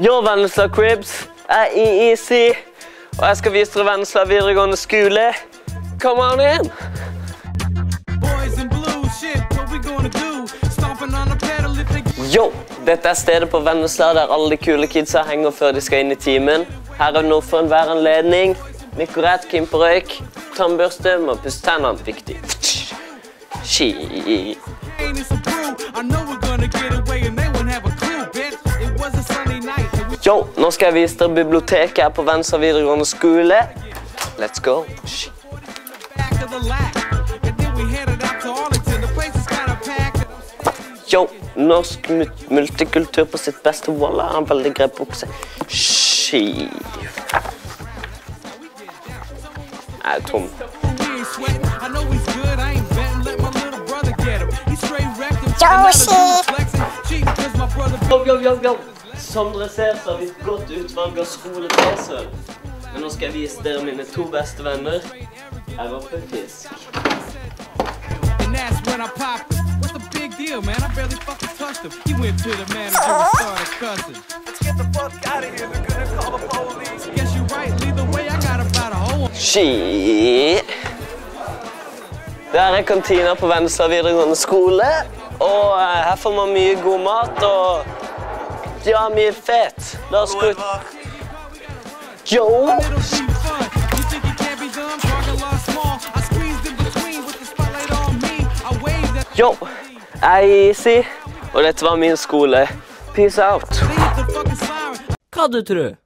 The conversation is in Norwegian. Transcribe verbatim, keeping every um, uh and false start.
Yo, Vennesla Cribs, jeg er Easy, og jeg skal vise dere Vennesla videregående skole. Come on in! Yo, dette er stedet på Vennesla der alle de kule kidsa henger før de skal inn i timen. Her er noe for enhver anledning. Nikorett, kimperøyk, tannbørste, må pusse tennene viktig. Ski. Yo, nå skal jeg vise dere biblioteket her på Vennesla videregående skole. Let's go. Yo, norsk multikultur på sitt beste. Voila, en veldig grei bukse. Ski. Jeg er tom. Yo, yo, yo, yo. Som dere ser, så har vi et godt utvalg av skole-T-søl. Men nå skal jeg vise dere mine to beste venner. Her oppe fisk. Ski. Der er kantina på Vennesla videregående skole. Og her får man mye god mat og ja, mye fett. La oss gå ut. Yo! Yo, jeg er Easy, og dette var min skole. Peace out. Hva du tror?